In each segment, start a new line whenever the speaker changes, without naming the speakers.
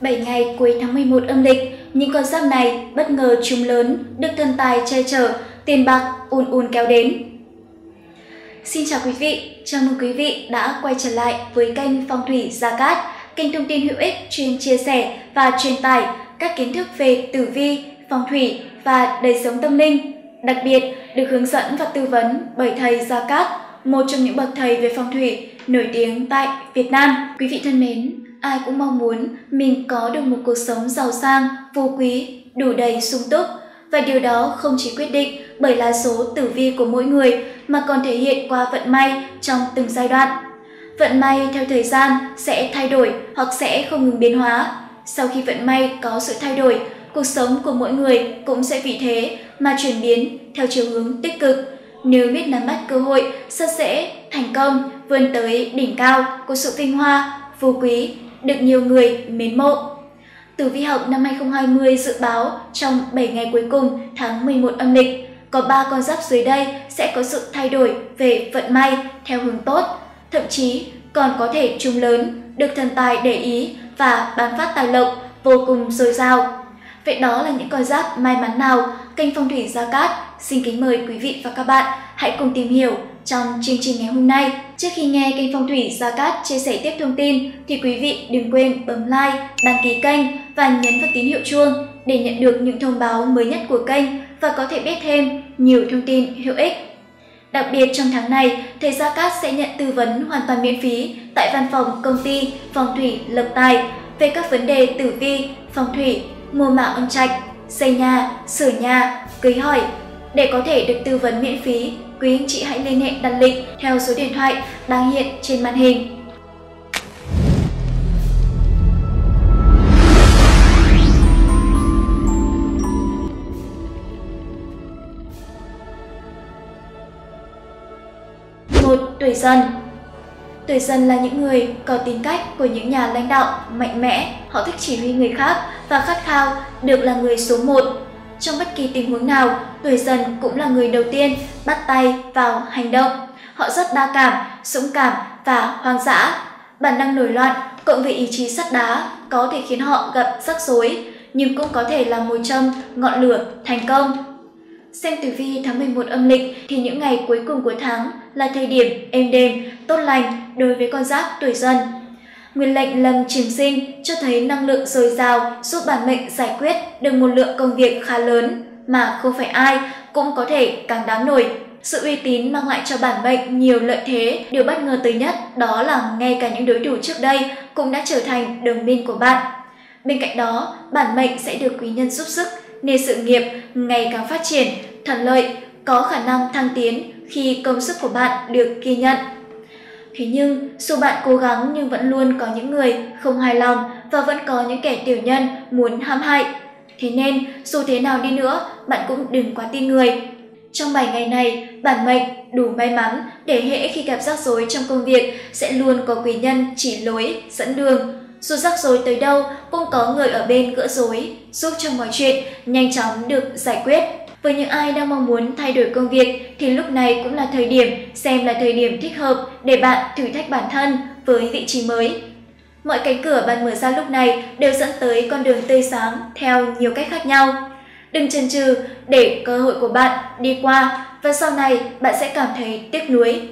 7 ngày cuối tháng 11 âm lịch, những con giáp này bất ngờ trúng lớn, được thần tài che chở, tiền bạc ùn kéo đến. Xin chào quý vị, chào mừng quý vị đã quay trở lại với kênh Phong thủy Gia Cát, kênh thông tin hữu ích chuyên chia sẻ và truyền tải các kiến thức về tử vi, phong thủy và đời sống tâm linh. Đặc biệt được hướng dẫn và tư vấn bởi thầy Gia Cát, một trong những bậc thầy về phong thủy nổi tiếng tại Việt Nam. Quý vị thân mến, ai cũng mong muốn mình có được một cuộc sống giàu sang, phú quý, đủ đầy sung túc. Và điều đó không chỉ quyết định bởi lá số tử vi của mỗi người mà còn thể hiện qua vận may trong từng giai đoạn. Vận may theo thời gian sẽ thay đổi hoặc sẽ không ngừng biến hóa. Sau khi vận may có sự thay đổi, cuộc sống của mỗi người cũng sẽ vì thế mà chuyển biến theo chiều hướng tích cực. Nếu biết nắm bắt cơ hội, sẽ thành công, vươn tới đỉnh cao của sự vinh hoa, phú quý, được nhiều người mến mộ. Tử vi học năm 2020 dự báo trong 7 ngày cuối cùng tháng 11 âm lịch, có 3 con giáp dưới đây sẽ có sự thay đổi về vận may theo hướng tốt, thậm chí còn có thể trúng lớn, được thần tài để ý và ban phát tài lộc vô cùng dồi dào. Vậy đó là những con giáp may mắn nào? Kênh Phong thủy Gia Cát xin kính mời quý vị và các bạn hãy cùng tìm hiểu trong chương trình ngày hôm nay. Trước khi nghe kênh Phong thủy Gia Cát chia sẻ tiếp thông tin thì quý vị đừng quên bấm like, đăng ký kênh và nhấn vào tín hiệu chuông để nhận được những thông báo mới nhất của kênh và có thể biết thêm nhiều thông tin hữu ích. Đặc biệt trong tháng này, thầy Gia Cát sẽ nhận tư vấn hoàn toàn miễn phí tại văn phòng công ty Phong thủy Lộc Tài về các vấn đề tử vi, phong thủy, mua mã ôn trạch, xây nhà, sửa nhà, cưới hỏi. Để có thể được tư vấn miễn phí, quý anh chị hãy liên hệ đặt lịch theo số điện thoại đang hiện trên màn hình. Tuổi Dần. Tuổi Dần là những người có tính cách của những nhà lãnh đạo mạnh mẽ, họ thích chỉ huy người khác và khát khao được là người số 1. Trong bất kỳ tình huống nào, tuổi Dần cũng là người đầu tiên bắt tay vào hành động. Họ rất đa cảm, dũng cảm và hoang dã. Bản năng nổi loạn cộng với ý chí sắt đá có thể khiến họ gặp rắc rối, nhưng cũng có thể là mồi châm ngọn lửa thành công. Xem tử vi tháng 11 âm lịch thì những ngày cuối cùng của tháng là thời điểm êm đềm, tốt lành đối với con giáp tuổi Dần. Nguyên lệnh Lâm Trường Sinh cho thấy năng lượng dồi dào giúp bản mệnh giải quyết được một lượng công việc khá lớn mà không phải ai cũng có thể càng đáng nổi. Sự uy tín mang lại cho bản mệnh nhiều lợi thế. Điều bất ngờ tới nhất đó là ngay cả những đối thủ trước đây cũng đã trở thành đồng minh của bạn. Bên cạnh đó, bản mệnh sẽ được quý nhân giúp sức nên sự nghiệp ngày càng phát triển, thuận lợi, có khả năng thăng tiến khi công sức của bạn được ghi nhận. Thế nhưng, dù bạn cố gắng nhưng vẫn luôn có những người không hài lòng và vẫn có những kẻ tiểu nhân muốn hãm hại. Thế nên, dù thế nào đi nữa, bạn cũng đừng quá tin người. Trong 7 ngày này, bản mệnh đủ may mắn để hễ khi gặp rắc rối trong công việc sẽ luôn có quý nhân chỉ lối, dẫn đường. Dù rắc rối tới đâu cũng có người ở bên gỡ rối, giúp cho mọi chuyện nhanh chóng được giải quyết. Với những ai đang mong muốn thay đổi công việc thì lúc này cũng là thời điểm xem là thời điểm thích hợp để bạn thử thách bản thân với vị trí mới. Mọi cánh cửa bạn mở ra lúc này đều dẫn tới con đường tươi sáng theo nhiều cách khác nhau. Đừng chần chừ để cơ hội của bạn đi qua và sau này bạn sẽ cảm thấy tiếc nuối.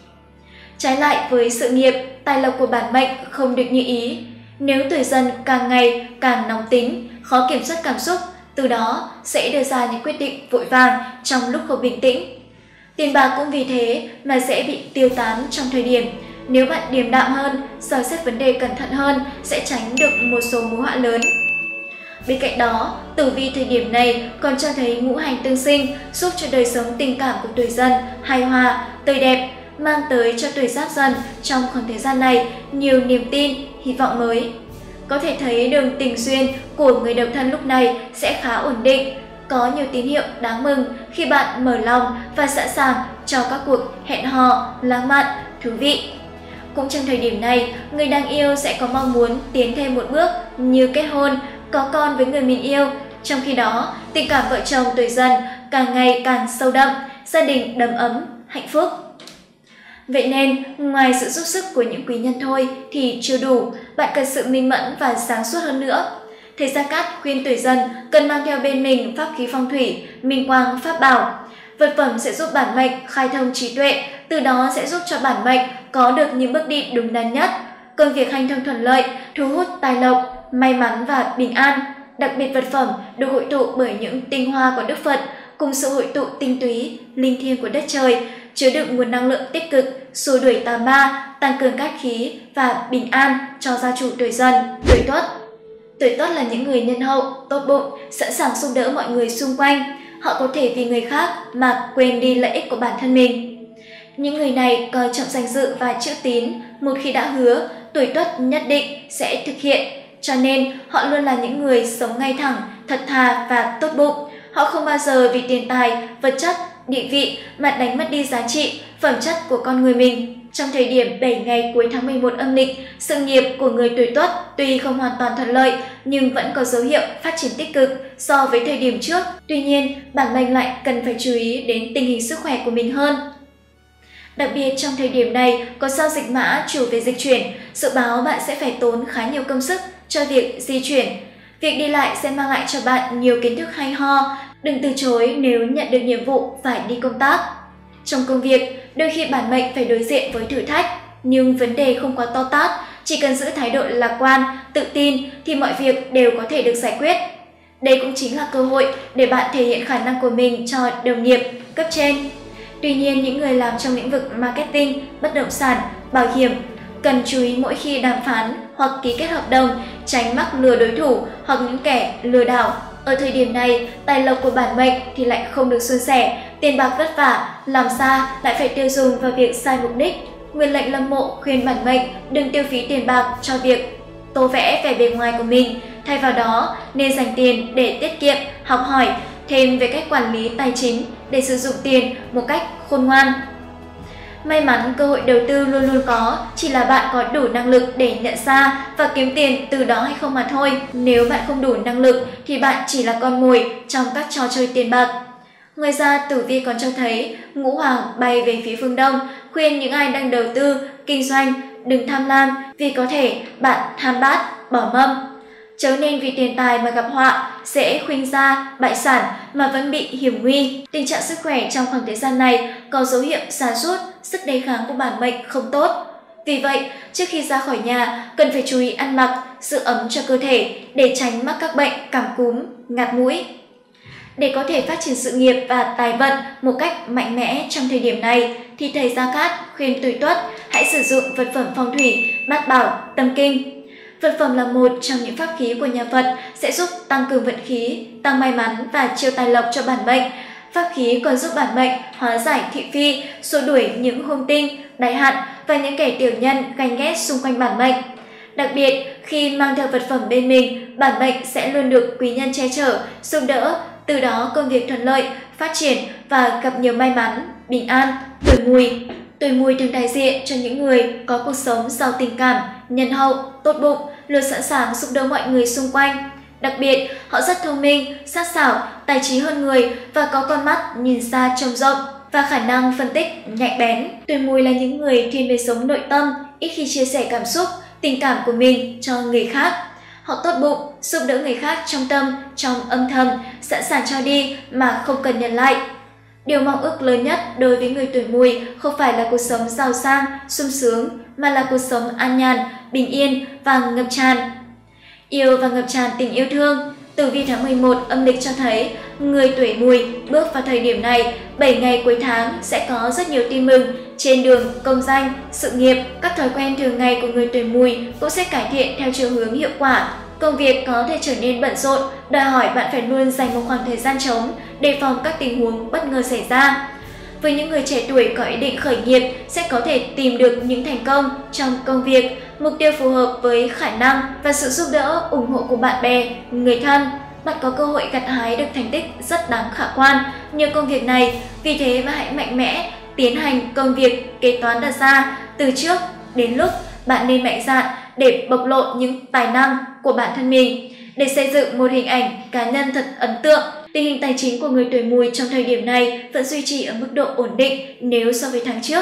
Trái lại với sự nghiệp, tài lộc của bản mệnh không được như ý. Nếu tuổi Dần càng ngày càng nóng tính, khó kiểm soát cảm xúc, từ đó sẽ đưa ra những quyết định vội vàng trong lúc không bình tĩnh. Tiền bạc cũng vì thế mà sẽ bị tiêu tán trong thời điểm. Nếu bạn điềm đạm hơn, soi xét vấn đề cẩn thận hơn sẽ tránh được một số mối họa lớn. Bên cạnh đó, tử vi thời điểm này còn cho thấy ngũ hành tương sinh giúp cho đời sống tình cảm của tuổi Dần hài hòa, tươi đẹp, mang tới cho tuổi Giáp Dần trong khoảng thời gian này nhiều niềm tin, hy vọng mới. Có thể thấy đường tình duyên của người độc thân lúc này sẽ khá ổn định, có nhiều tín hiệu đáng mừng khi bạn mở lòng và sẵn sàng cho các cuộc hẹn hò lãng mạn, thú vị. Cũng trong thời điểm này, người đang yêu sẽ có mong muốn tiến thêm một bước như kết hôn, có con với người mình yêu. Trong khi đó, tình cảm vợ chồng tuổi Dần càng ngày càng sâu đậm, gia đình đầm ấm, hạnh phúc. Vậy nên, ngoài sự giúp sức của những quý nhân thôi thì chưa đủ, bạn cần sự minh mẫn và sáng suốt hơn nữa. Thầy Gia Cát khuyên tuổi Dần cần mang theo bên mình pháp khí phong thủy, minh quang, pháp bảo. Vật phẩm sẽ giúp bản mệnh khai thông trí tuệ, từ đó sẽ giúp cho bản mệnh có được những bước đi đúng đắn nhất. Công việc hanh thông thuận lợi, thu hút tài lộc, may mắn và bình an. Đặc biệt vật phẩm được hội tụ bởi những tinh hoa của Đức Phật cùng sự hội tụ tinh túy, linh thiêng của đất trời, chứa đựng nguồn năng lượng tích cực, xua đuổi tà ma, tăng cường cát khí và bình an cho gia chủ tuổi Dần, tuổi Tuất. Tuổi Tuất là những người nhân hậu, tốt bụng, sẵn sàng giúp đỡ mọi người xung quanh. Họ có thể vì người khác mà quên đi lợi ích của bản thân mình. Những người này coi trọng danh dự và chữ tín, một khi đã hứa, tuổi Tuất nhất định sẽ thực hiện. Cho nên, họ luôn là những người sống ngay thẳng, thật thà và tốt bụng. Họ không bao giờ vì tiền tài, vật chất, địa vị mà đánh mất đi giá trị, phẩm chất của con người mình. Trong thời điểm 7 ngày cuối tháng 11 âm lịch, sự nghiệp của người tuổi Tuất tuy không hoàn toàn thuận lợi nhưng vẫn có dấu hiệu phát triển tích cực so với thời điểm trước. Tuy nhiên, bản mệnh lại cần phải chú ý đến tình hình sức khỏe của mình hơn. Đặc biệt trong thời điểm này có sao dịch mã chủ về dịch chuyển, dự báo bạn sẽ phải tốn khá nhiều công sức cho việc di chuyển. Việc đi lại sẽ mang lại cho bạn nhiều kiến thức hay ho, đừng từ chối nếu nhận được nhiệm vụ phải đi công tác. Trong công việc, đôi khi bản mệnh phải đối diện với thử thách, nhưng vấn đề không quá to tát, chỉ cần giữ thái độ lạc quan, tự tin thì mọi việc đều có thể được giải quyết. Đây cũng chính là cơ hội để bạn thể hiện khả năng của mình cho đồng nghiệp, cấp trên. Tuy nhiên, những người làm trong lĩnh vực marketing, bất động sản, bảo hiểm cần chú ý mỗi khi đàm phán hoặc ký kết hợp đồng, tránh mắc lừa đối thủ hoặc những kẻ lừa đảo. Ở thời điểm này, tài lộc của bản mệnh thì lại không được suôn sẻ, tiền bạc vất vả, làm xa lại phải tiêu dùng vào việc sai mục đích. Nguyên lệnh Lâm Mộ khuyên bản mệnh đừng tiêu phí tiền bạc cho việc tô vẽ vẻ bề ngoài của mình, thay vào đó nên dành tiền để tiết kiệm, học hỏi thêm về cách quản lý tài chính để sử dụng tiền một cách khôn ngoan. May mắn cơ hội đầu tư luôn luôn có, chỉ là bạn có đủ năng lực để nhận ra và kiếm tiền từ đó hay không mà thôi. Nếu bạn không đủ năng lực thì bạn chỉ là con mồi trong các trò chơi tiền bạc. Ngoài ra, tử vi còn cho thấy Ngũ Hoàng bay về phía phương Đông, khuyên những ai đang đầu tư, kinh doanh đừng tham lam vì có thể bạn tham bát, bỏ mâm. Chớ nên vì tiền tài mà gặp họa, dễ khuynh gia, bại sản mà vẫn bị hiểm nguy. Tình trạng sức khỏe trong khoảng thời gian này có dấu hiệu sa sút, sức đề kháng của bản mệnh không tốt. Vì vậy, trước khi ra khỏi nhà, cần phải chú ý ăn mặc, giữ ấm cho cơ thể để tránh mắc các bệnh cảm cúm, ngạt mũi. Để có thể phát triển sự nghiệp và tài vận một cách mạnh mẽ trong thời điểm này, thì thầy Gia Cát khuyên tuổi Tuất hãy sử dụng vật phẩm phong thủy Bát Bảo, Tâm Kinh. Vật phẩm là một trong những pháp khí của nhà Phật sẽ giúp tăng cường vận khí, tăng may mắn và chiêu tài lộc cho bản mệnh. Pháp khí còn giúp bản mệnh hóa giải thị phi, xua đuổi những hung tinh, đại hạn và những kẻ tiểu nhân ganh ghét xung quanh bản mệnh. Đặc biệt, khi mang theo vật phẩm bên mình, bản mệnh sẽ luôn được quý nhân che chở, giúp đỡ, từ đó công việc thuận lợi, phát triển và gặp nhiều may mắn, bình an. Tuổi Mùi thường đại diện cho những người có cuộc sống giàu tình cảm, nhân hậu, tốt bụng, luôn sẵn sàng giúp đỡ mọi người xung quanh. Đặc biệt, họ rất thông minh, sắc sảo, tài trí hơn người và có con mắt nhìn xa trông rộng và khả năng phân tích nhạy bén. Tuổi Mùi là những người thiên về sống nội tâm, ít khi chia sẻ cảm xúc, tình cảm của mình cho người khác. Họ tốt bụng, giúp đỡ người khác trong tâm, trong âm thầm, sẵn sàng cho đi mà không cần nhận lại. Điều mong ước lớn nhất đối với người tuổi Mùi không phải là cuộc sống giàu sang, sung sướng, mà là cuộc sống an nhàn, bình yên và ngập tràn yêu và ngập tràn tình yêu thương. Tử vi tháng 11 âm lịch cho thấy người tuổi Mùi bước vào thời điểm này, 7 ngày cuối tháng sẽ có rất nhiều tin mừng trên đường công danh, sự nghiệp. Các thói quen thường ngày của người tuổi Mùi cũng sẽ cải thiện theo chiều hướng hiệu quả. Công việc có thể trở nên bận rộn, đòi hỏi bạn phải luôn dành một khoảng thời gian trống, đề phòng các tình huống bất ngờ xảy ra. Với những người trẻ tuổi có ý định khởi nghiệp sẽ có thể tìm được những thành công trong công việc, mục tiêu phù hợp với khả năng và sự giúp đỡ, ủng hộ của bạn bè, người thân. Bạn có cơ hội gặt hái được thành tích rất đáng khả quan nhờ công việc này, vì thế mà hãy mạnh mẽ tiến hành công việc kế toán đặt ra từ trước đến lúc. Bạn nên mạnh dạn để bộc lộ những tài năng của bản thân mình để xây dựng một hình ảnh cá nhân thật ấn tượng. Tình hình tài chính của người tuổi Mùi trong thời điểm này vẫn duy trì ở mức độ ổn định nếu so với tháng trước.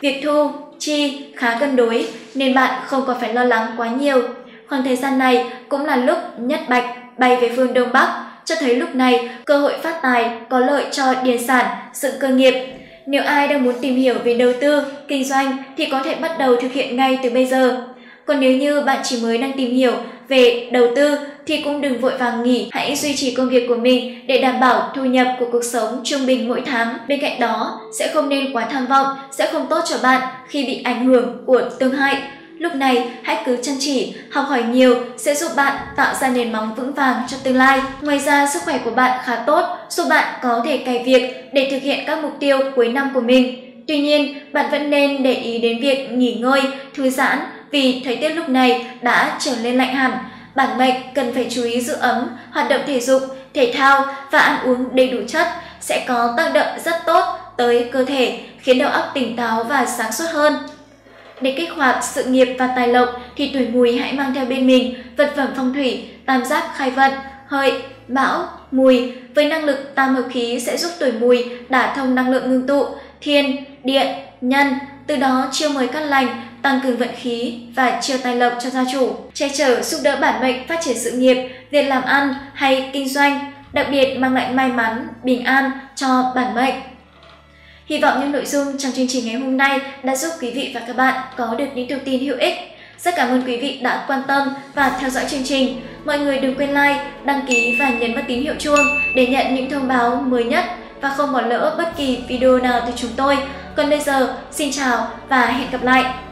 Việc thu, chi khá cân đối nên bạn không còn phải lo lắng quá nhiều. Khoảng thời gian này cũng là lúc nhất bạch bay về phương Đông Bắc, cho thấy lúc này cơ hội phát tài có lợi cho điền sản, dựng cơ nghiệp. Nếu ai đang muốn tìm hiểu về đầu tư, kinh doanh thì có thể bắt đầu thực hiện ngay từ bây giờ. Còn nếu như bạn chỉ mới đang tìm hiểu về đầu tư thì cũng đừng vội vàng nghỉ, hãy duy trì công việc của mình để đảm bảo thu nhập của cuộc sống trung bình mỗi tháng. Bên cạnh đó, sẽ không nên quá tham vọng, sẽ không tốt cho bạn khi bị ảnh hưởng của tương hại. Lúc này, hãy cứ chăm chỉ, học hỏi nhiều sẽ giúp bạn tạo ra nền móng vững vàng cho tương lai. Ngoài ra, sức khỏe của bạn khá tốt, giúp bạn có thể cày việc để thực hiện các mục tiêu cuối năm của mình. Tuy nhiên, bạn vẫn nên để ý đến việc nghỉ ngơi, thư giãn vì thời tiết lúc này đã trở nên lạnh hẳn. Bản mệnh cần phải chú ý giữ ấm, hoạt động thể dục, thể thao và ăn uống đầy đủ chất sẽ có tác động rất tốt tới cơ thể, khiến đầu óc tỉnh táo và sáng suốt hơn. Để kích hoạt sự nghiệp và tài lộc thì tuổi Mùi hãy mang theo bên mình vật phẩm phong thủy tam giác khai vận, Hợi, Mão, Mùi với năng lực tam hợp khí sẽ giúp tuổi Mùi đả thông năng lượng ngưng tụ, thiên, điện, nhân, từ đó chiêu mời cát lành, tăng cường vận khí và chiêu tài lộc cho gia chủ, che chở giúp đỡ bản mệnh phát triển sự nghiệp, việc làm ăn hay kinh doanh, đặc biệt mang lại may mắn, bình an cho bản mệnh. Hy vọng những nội dung trong chương trình ngày hôm nay đã giúp quý vị và các bạn có được những thông tin hữu ích. Rất cảm ơn quý vị đã quan tâm và theo dõi chương trình. Mọi người đừng quên like, đăng ký và nhấn vào tín hiệu chuông để nhận những thông báo mới nhất và không bỏ lỡ bất kỳ video nào từ chúng tôi. Còn bây giờ, xin chào và hẹn gặp lại!